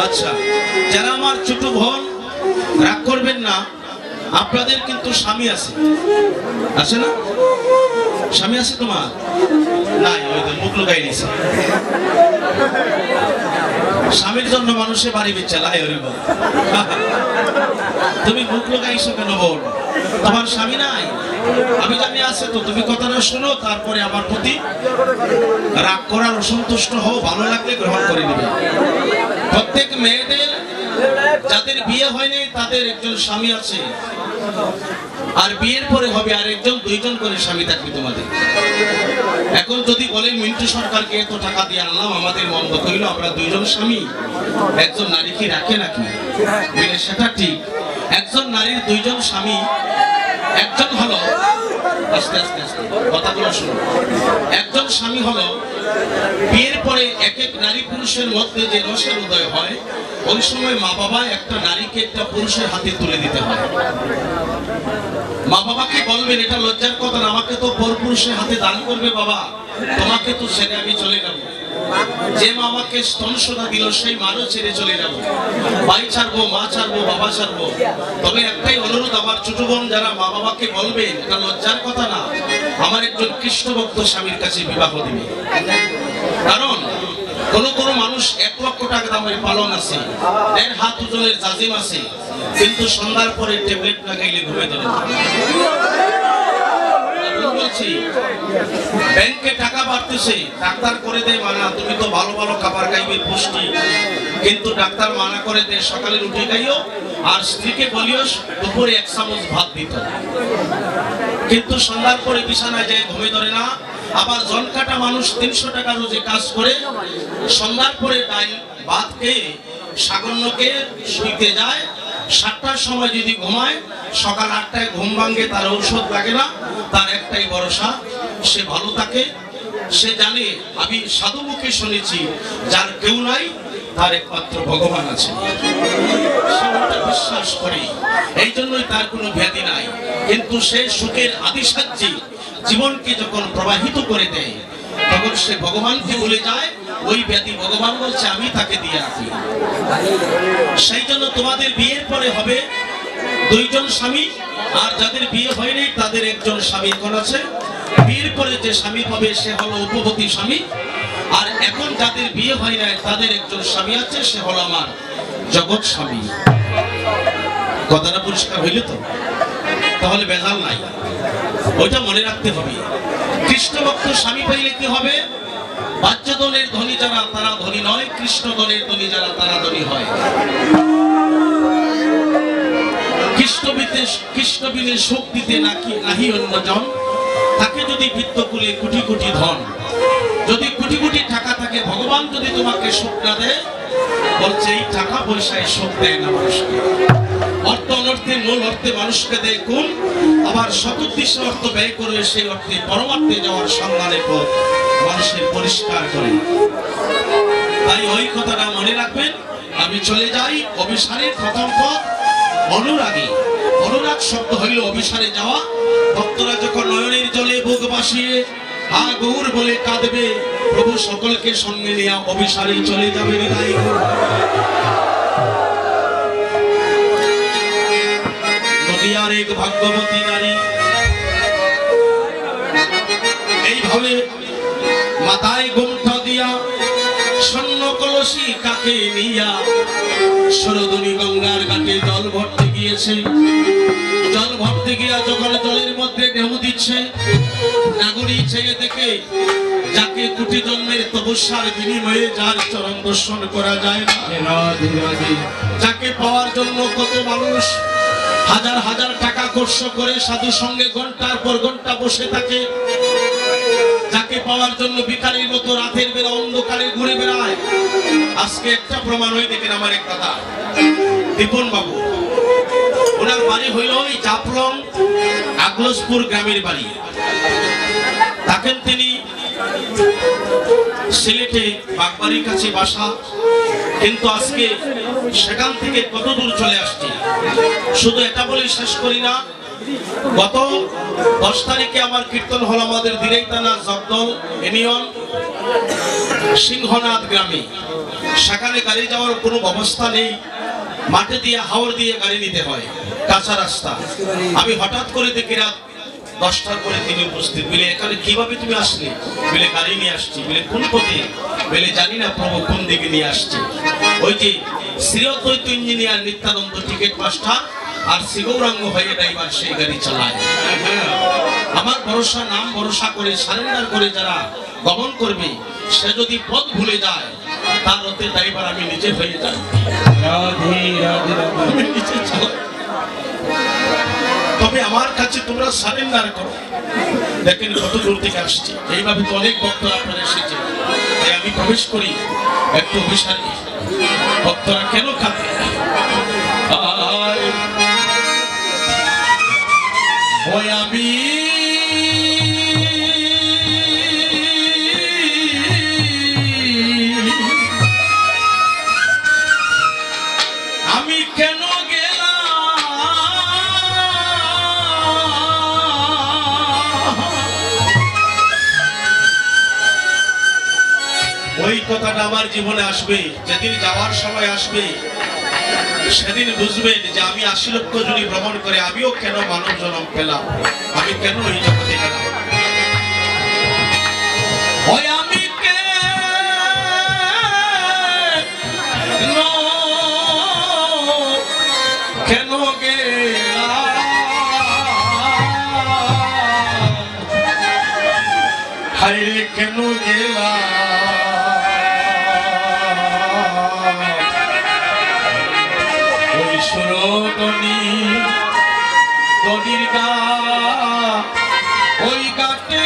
আচ্ছা, যারা আমার ছোট বোন রাগ করবেন না, আপনাদের কিন্তু স্বামী আছে, আছে না? স্বামী আছে তোমার? নাই, ওই তো মুখ লুকাই নিছে। স্বামীর জন্য মানুষে বাড়ি বেচে লাই, তুমি মুখ লুকাইছো কেন বোন? তোমার স্বামী নাই? আমি জানি আছে তো, তুমি কথাটা শোনো, তারপরে আমার প্রতি রাগ করার, অসন্তুষ্ট হও, ভালো লাগলে গ্রহণ করে নেবে। প্রত্যেক মেয়েদের যাদের বিয়ে হয়নি তাদের একজন স্বামী আছে, আর বিয়ের পরে হবে আর একজন, দুইজন করে স্বামী থাকবে তোমাদের। এখন যদি বলে মিন্টু সরকারকে এত টাকা দিয়ে আনলাম, আমাদের মন্দ কইল, আমরা দুইজন স্বামী, একজন নারী কি রাখে নাকি? সেটা ঠিক, একজন নারীর দুইজন স্বামী, একজন হলো, আস্তে আস্তে আস্তে কথাগুলো শুনো, একজন স্বামী হলো বিয়ের পরে এক এক নারী পুরুষের মধ্যে যে রসের উদয় হয়, ওই সময় মা বাবা একটা নারীকে একটা পুরুষের হাতে তুলে দিতে হয়। মা বাবাকে বলবেন, এটা লজ্জার কথা না, আমাকে তো পর পুরুষের হাতে দান করবে বাবা, তোমাকে তো ছেড়ে আমি চলে যাব। যে মা আমাকে স্তনসদা দিল সেই মারও ছেড়ে চলে যাব, ভাই ছাড়বো, মা ছাড়বো, বাবা ছাড়বো। তবে একটাই অনুরোধ, আমার ছোট বোন যারা মা বাবাকে বলবেন, এটা লজ্জার কথা না, আমার একজন কৃষ্ণ ভক্ত স্বামীর কাছে বিবাহ দিবে। কারণ কোন কোন মানুষ 1 লক্ষ টাকা দামের পালন আছে, 1.5 হাত ওজনের জাজিম আছে, কিন্তু সন্ধ্যার পরে ট্যাবলেট না খাইলে ঘুমে ধরে না। বলছি, ব্যাংকে টাকা বাড়তেছে, ডাক্তার করে দেয় মানা, তুমি তো ভালো ভালো খাবার খাইবে পুষ্টি, কিন্তু ডাক্তার মানা করে দেয় সকালে রুটি খাইও, আর স্ত্রীকে বলিও দুপুরে 1 চামচ ভাত দিত, কিন্তু সন্ধ্যার পরে বিছানায় যায় ঘুমে ধরে না। আবার জনকাটা মানুষ 300 টাকা রোজে কাজ করে, সন্ধ্যার পরে ডাল ভাত খেয়ে সাগন্যকে শুইতে যায়, 7টার সময় যদি ঘুমায়, সকাল 8টায় ঘুম ভাঙে, তার ঔষধ লাগে না, তার একটাই ভরসা, সে ভালো থাকে। সে জানে, আমি সাধু মুখে শুনেছি, যার কেউ নাই তার একমাত্র ভগবান আছে, সে ওটা বিশ্বাস করে, এই জন্যই তার কোনো ব্যাধি নাই। কিন্তু সে সুখের আদিসাধ্যে জীবনকে যখন প্রবাহিত করে দেয়, তখন সে ভগবানকে বলে যায়, ওই ব্যাধি ভগবান বলছে আমি তাকে দিয়ে রাখি। সেই জন্য তোমাদের বিয়ের পরে হবে দুইজন স্বামী, আর যাদের বিয়ে হয়নি তাদের একজন স্বামী কোন আছে। বিয়ের পরে যে স্বামী পাবে সে হলো উপপতি স্বামী, আর এখন যাদের বিয়ে হয় না তাদের একজন স্বামী আছে, সে হলো আমার জগৎ স্বামী। কথাটা পরিষ্কার হইলে তো? তাহলে বেজাল নাই, ওইটা মনে রাখতে হবে। কৃষ্ণ ভক্ত স্বামী পাইলে কি হবে? বাহ্যদলের ধনী যারা তারা ধনী নয়, কৃষ্ণ দলের ধনী যারা তারা ধনী হয়। কৃষ্ণ বিনে সুখ দিতে নাহি অন্যজন, তাকে যদি বিত্তকুলে কোটি কোটি ধন, যদি কোটি কোটি টাকা থাকে, ভগবান যদি তোমাকে সুখ না দেয়, বলছে এই টাকা পয়সায় সুখ দেয় না মানুষকে। অর্থ অনর্থে, মূল অর্থে মানুষকে দেয় কোন, আবার সদুদ্দেশ্যে অর্থ ব্যয় করে সেই অর্থে পরমার্থে যাওয়ার সন্ধানের পথ মানুষের পরিষ্কার করে। তাই ওই কথাটা মনে রাখবেন। আমি চলে যাই অভিসারের প্রথম পথ অনুরাগী। অনুরাগ শব্দ হইল অভিসারে যাওয়া। ভক্তরা যখন নয়নের জলে বুক ভাসিয়ে হা গৌর বলে কাঁদবে, প্রভু সকলকে সঙ্গে নিয়ে অভিসারে চলে যাবে। নদিয়ার এক ভাগ্যবতী নারী এইভাবে মাথায় গোমটা দিয়া স্বর্ণ কলসি কাকে নিয়া সরোদনী গঙ্গার ঘাটে জল ভরতে গিয়েছে। জল ভরতে গিয়া যখন জলের মধ্যে ঢেউ দিচ্ছে, নাগরী ছেয়ে দেখে যাকে কোটি জন্মের তপস্যার বিনিময়ে যার চরণ দর্শন করা যায় না, যাকে পাওয়ার জন্য কত মানুষ হাজার হাজার টাকা খরচ করে সাধু সঙ্গে ঘন্টার পর ঘন্টা বসে থাকে, যাকে পাওয়ার জন্য ভিখারির মতো রাতের বেলা অন্ধকারে ঘুরে বেড়ায়। আজকে একটা প্রমাণ হয়ে দেখেন আমার এক কথা, দীপন বাবু, ওনার বাড়ি হইল এই জাফলং আগলসপুর গ্রামের বাড়ি। থাকেন তিনি সিলেটে বাগবাড়ির কাছে বাসা, কিন্তু আজকে সেখান থেকে কত দূর চলে আসছে। শুধু এটা বলে শেষ করি না, গত 10 তারিখে আমার কীর্তন হল আমাদের দিরাই থানা জগদল ইউনিয়ন সিংহনাথ গ্রামে। সেখানে গাড়ি যাওয়ার কোনো ব্যবস্থা নেই, মাঠে দিয়ে হাওড় দিয়ে গাড়ি নিতে হয়, কাঁচা রাস্তা। আমি হঠাৎ করে দেখি রাত 10টার পরে তিনি উপস্থিত। বলে এখানে কিভাবে তুমি আসলে? বলে গাড়ি নিয়ে আসছি। বলে কোন পথে? বলে জানি না প্রভু, কোন দিকে নিয়ে আসছে। ওই যে Sri Advaita engineer Nityananda ticket master আর শ্রীগৌরাঙ্গ হয়ে ড্রাইভার সেই গাড়ি চালায়। আমার ভরসা, নাম ভরসা করে সারেন্ডার করে যারা গমন করবে, সে যদি পথ ভুলে যায় তার হতে ড্রাইভার আমি নিজে হয়ে যাই, আমি নিজে চালাই। তবে আমার কাছে তোমরা সারেন্ডার করো। দেখেন কত দূর থেকে আসছে। এইভাবে তো অনেক ভক্তরা আপনারা এসেছে, তাই আমি প্রবেশ করি একটু অভিসারী। ভক্তরা কেন কাঁদে? ওই আমি কেন ওই কথাটা আমার জীবনে আসবে, যেদিন যাওয়ার সময় আসবে সেদিন বুঝবেন যে আমি 80 লক্ষ জুড়ি ভ্রমণ করে আমিও কেন মানব জন্ম পেলাম, আমি কেন এই জগতে গেলাম। ওই আমি কেন গেলাম, হায় কেন গেলাম। দনির গা ওই গাতে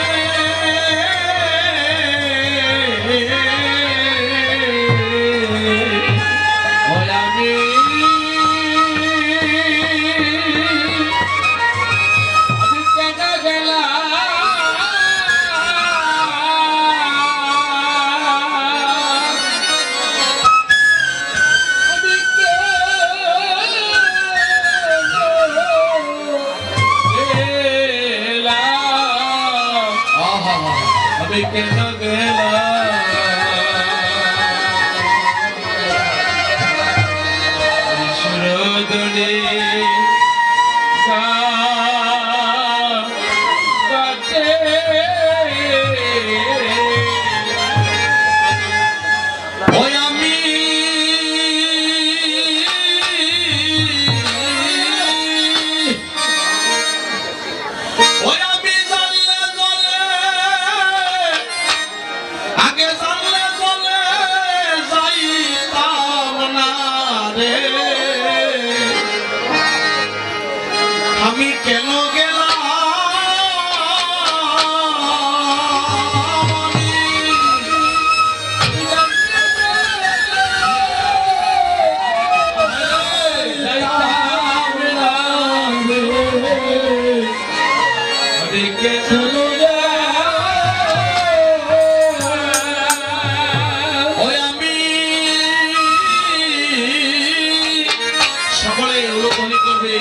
কেন গেলাম সুরদনে গাতে ওই আমি আমি কেন গেলাম, ওই আমি সকলে অনুকরণ করবে।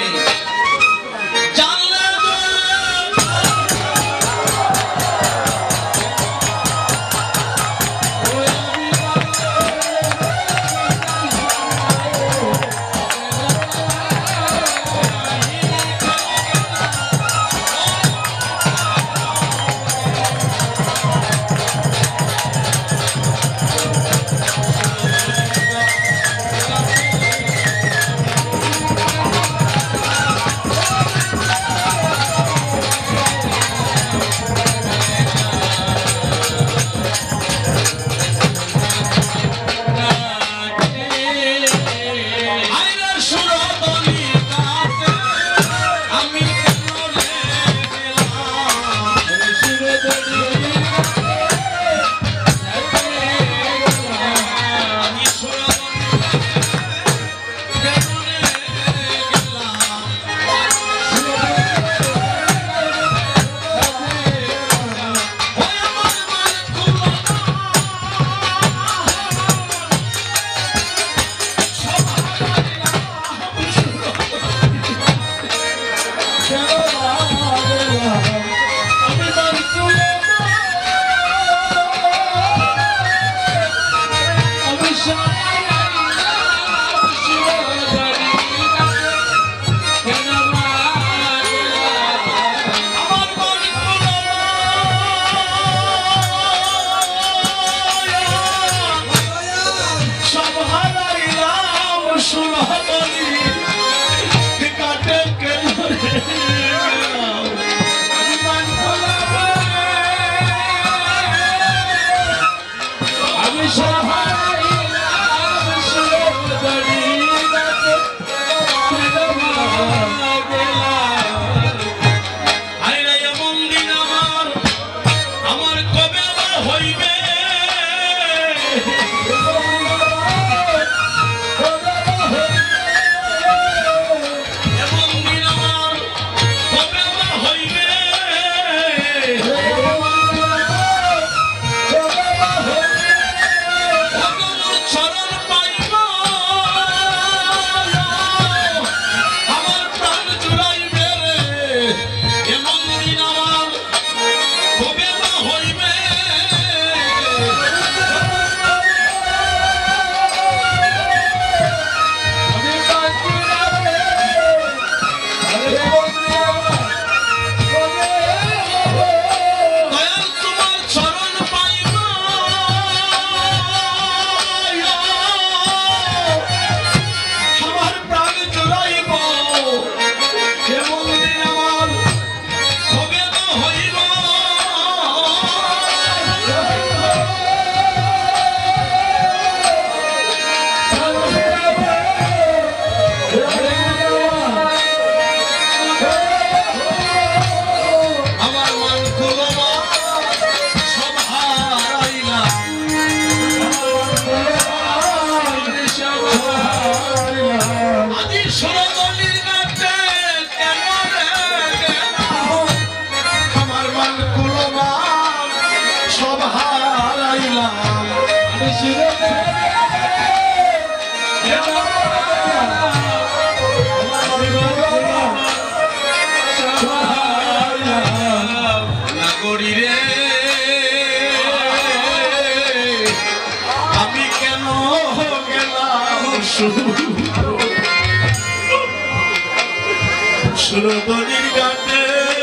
সুরধনির ঘাটে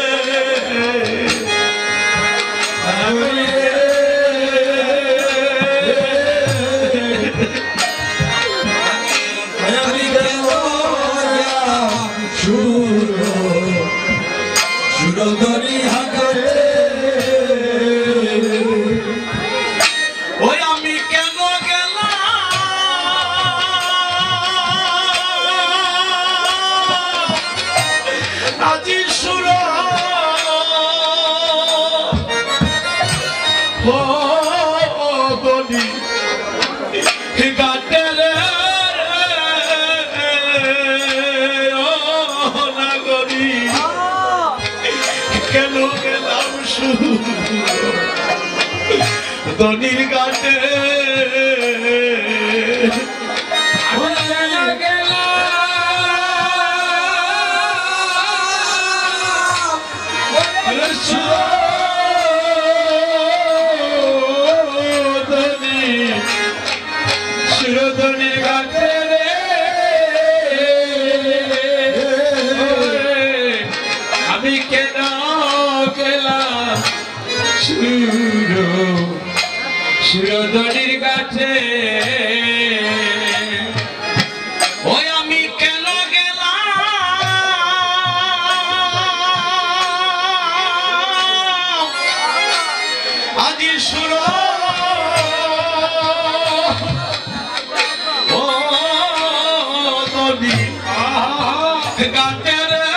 সুরধনি হাতে ওই আমি কেন গেলাম আজি সুরধনি ঘাটে রে নাগরী কেন গেলাম সুরধনির ঘাটে সুরধনির ঘাটে রে আমি কেন গেলাম সুরধনির ঘাটে ওই আমি কেন গেলাম আজি সুরধনি ঘাটে রে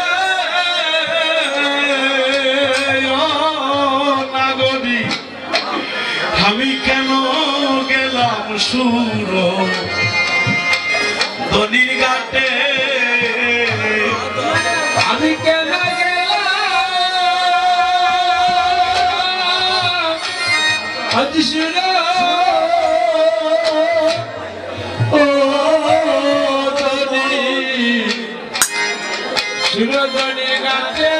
নাগরী আমি কেন গেলাম সুরধনির ঘাটে আমি কেন গেলাম আজি সুরধনি ঘাটে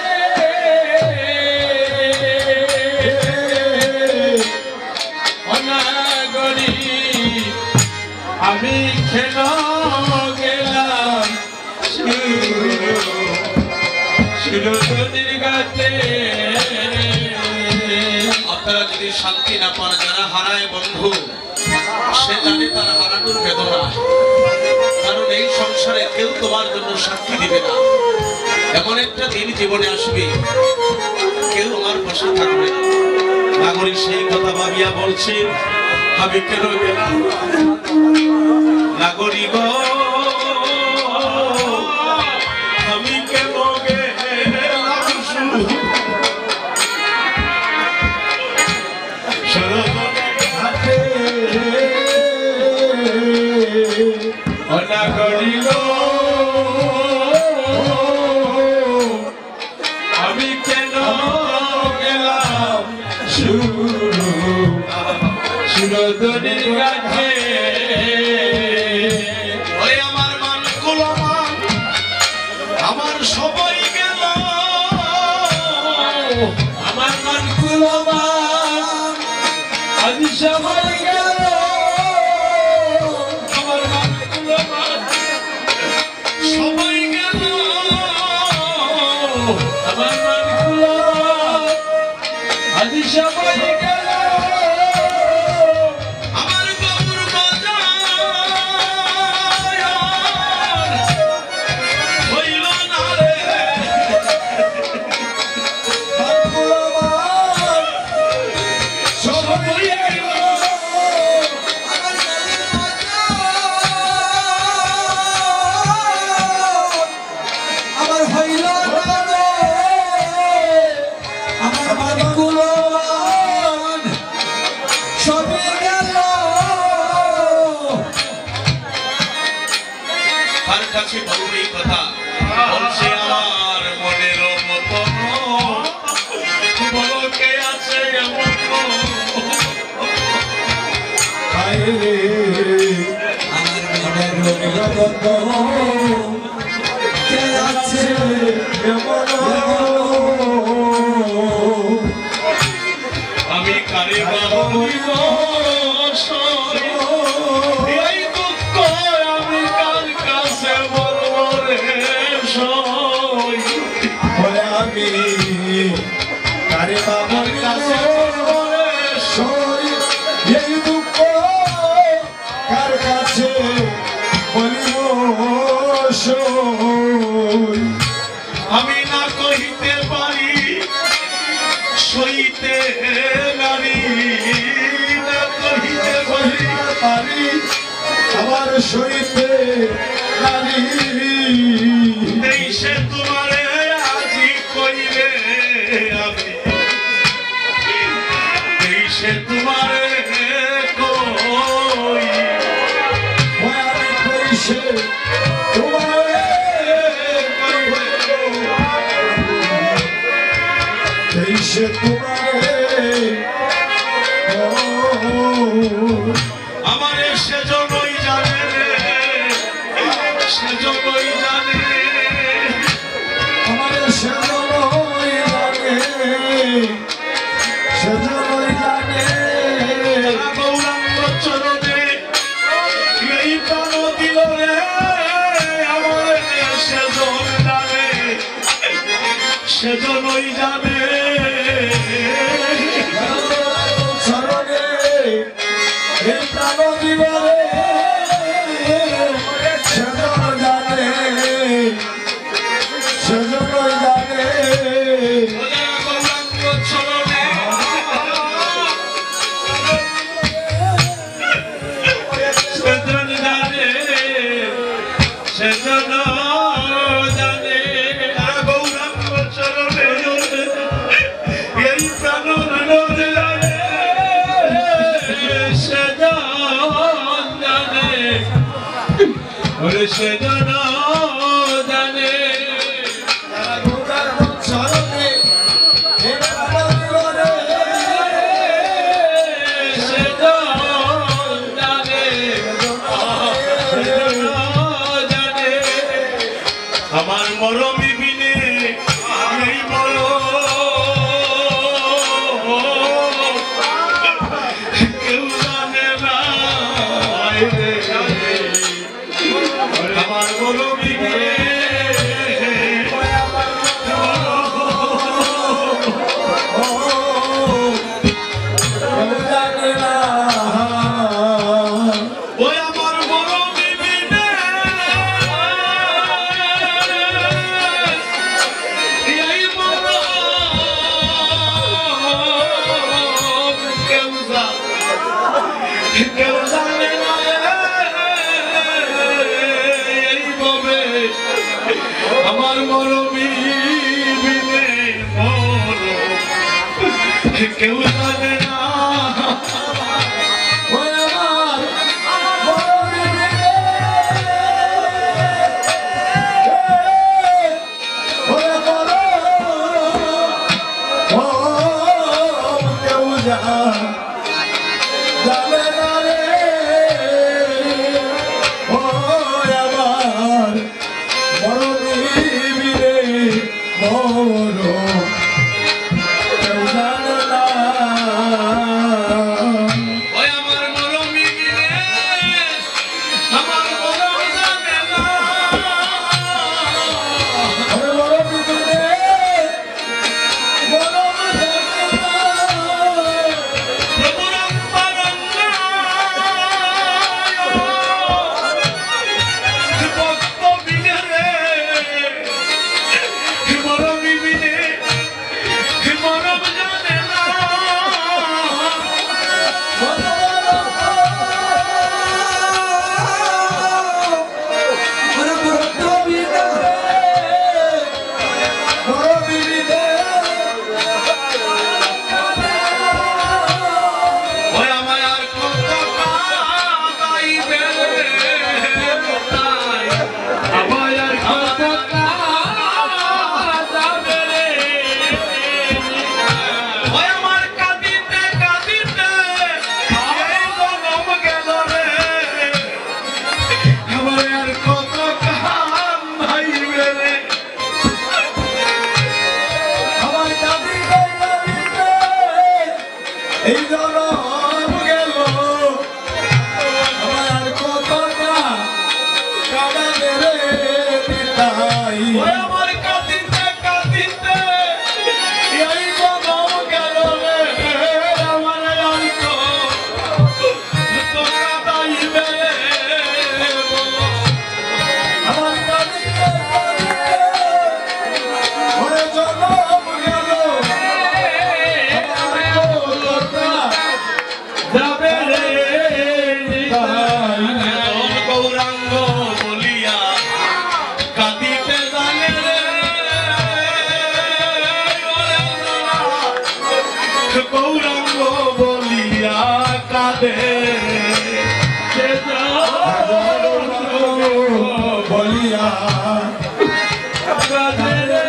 অনাগরী আমি কেন গেলাম সুরধনির ঘাটে আপনারা যদি শান্তি না পান যারা হারায় বন্ধু সে জানে তার হারানোর বেদনা কারণ এই সংসারে কেউ তোমার জন্য সাক্ষী দিবে না এমন একটা দিন জীবনে আসবে কেউ আমার পাশে থাকবে না নাগরিক সেই কথা ভাবিয়া বলছে আমি কেন গেলাম নাগরিক আমি কেন গেলাম অনাগরিক আমি কেন গেলাম সুরধনির ঘাটে ওই আমার মান কুলমান আমার সবাই গেল আমার মান কুলমান আজ সবাই গেল আমার মান কুলমান সবাই গেল আমার মান কুলমান আজ সবাই গেল কাছে বলবো এই কথা বলছে আমার মনের মতন বলো কে আছে এমন আমার মনের মতন কে আছে এমন আমি কারে বাবুই এই দুঃখ আমি সইতে নারী না কহিতে পারি আমার সইতে নারী দেশে তোমারে আজি কইলে আমি দেশে তোমারে কই আমি কইছে তোমারে দেশে তোমারে আমার সেজন্যই জানে রে সেজন্যই জানে আমার সেজন্যই জানে সেজন্যই জানে গৌরাঙ্গ চরণে এই প্রাণ দিল রে আমার সেজন জানে সেজন্যই জানে চরণে এই প্রাণ দিবরে সেজন জানে সেজন্যই জানে গৌরাঙ্গ চরণে সেজন জানে সেজন জানে গৌরাঙ্গ চরণে এই প্রাণ জানে সেজন জানে ওরে সেজন জানে চরণে এই প্রাণ দিবরে সেজন জানে সেজন জানে আমার মরমী বিনে এই মর কেউ জানে না আমার মরমী বিনে জানে না ওই আমার মরমী বিনে এই মরম কেউ জানে না এইভাবে আমার মরমী বিনে মরম কেউ জানে না ওই আমার মরমী বিনে ওই মরম কেউ জানে না রে ওই আমার মরমী বিনে মরম কেউ জানে না ওই আমার মরমী বিনে আমার মরম জানে না ওই মরমী বিনে মরম জানে না প্রভুরং পারন্না ভক্ত বিনে রে মরমী বিনে মরম জানে না ওই আমার আর কত কাঁদাইবে কোথায় আমার আর কত কাঁদাবে রে ওই আমার কাঁদিতে কাঁদিতে এই জনম গেল রে আমার আর কত কাঁদাইবে রে এই জনম গেল আমার কতটা কাঁদাবে রে পিতাই ওই আমার কাঁদিতে কাঁদিতে এই জনম গেল রে আমার আর কত কাঁদাইবে রে আমার কাঁদিতে কাঁদিতে ওরে জনম গেল গৌরাঙ্গ বলিয়া কাঁদে বলিয়া কাঁদে রে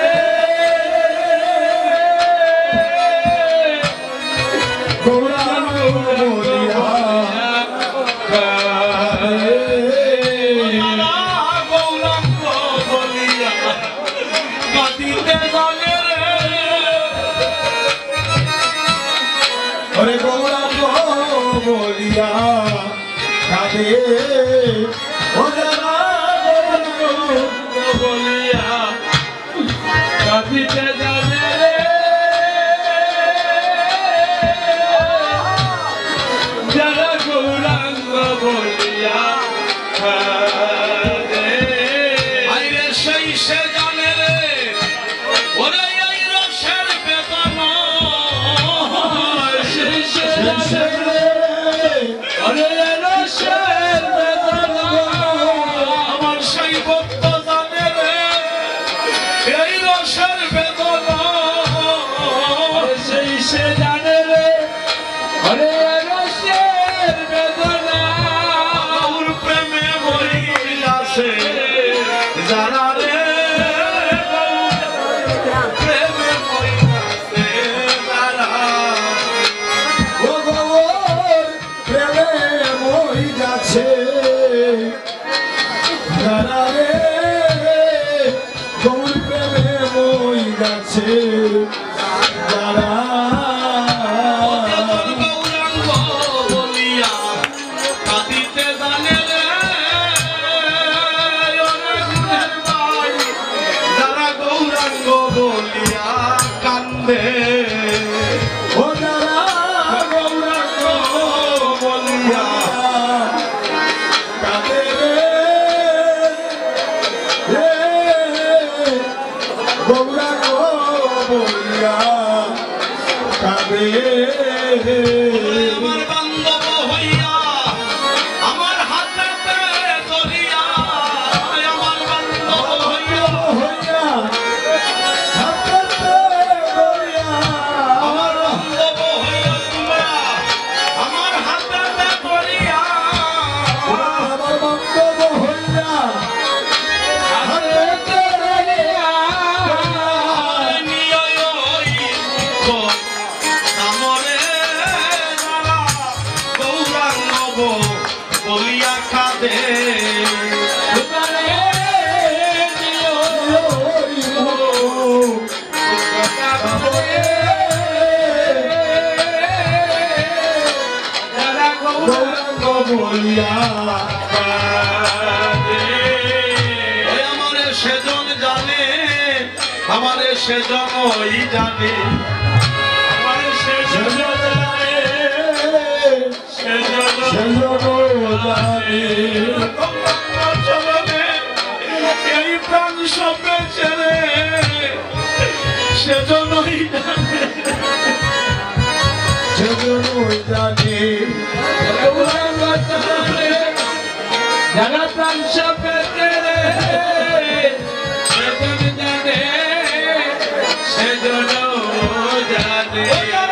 গৌরাঙ্গ বলিয়া গৌরাঙ্গ বলিয়া কাঁদিতে জানে রে ওরে গৌরাঙ্গ বলিয়া কাঁদে ও যারা গৌরাঙ্গ বলিয়া কাঁদিতে জানে রে যারা গৌরাঙ্গ বলিয়া কাঁদে আইরে সেই সে জানে রে ওরে এই রসের বেদনা সেই সে জানে রে ওরে এই রসের বেদনা আমার সেই ভক্ত জানে রে এই রসের বেদনা সেই সে জানে রে ওরে এই রসের বেদনা গৌর প্রেমে মরিয়াছে যারা রে প্রেমে মরিয়াছে যারা ও গৌর প্রেমে মই যাচ্ছে যারা রে গৌর প্রেমে মই যাচ্ছে যারা গৌরাঙ্গ বলিয়া কাঁদিতে জানে রে যারা গৌরাঙ্গ বলিয়া কান্দে ও যারা গৌরাঙ্গ বলিয়া কাঁদে রে গৌরাঙ্গ বলিয়া কাঁদে আমার বান্ধব হইয়া আমার হাতেতে ধরিয়া আমার বান্ধব হইয়া হইয়া হাতে গড়িয়া আমার বান্ধব হইয়া তোমরা আমার হাতেতে ধরিয়া আমার বান্ধব হইয়া হাতে গড়িয়া নিয় আমরে যারা গৌরাঙ্গ বলিয়া কাঁদে গৌরাঙ্গ বলিয়া ওই আমারে সেজন জানে আমারে সেজনই জানে আমারে সেজন জানে সেজন জানে চলনে এই প্রাণ সবে ছেড়ে সেজনই জানে সেজন্যই জানে যারা প্রাণ সবে ছেড়ে সেজন জানে সেজন জানে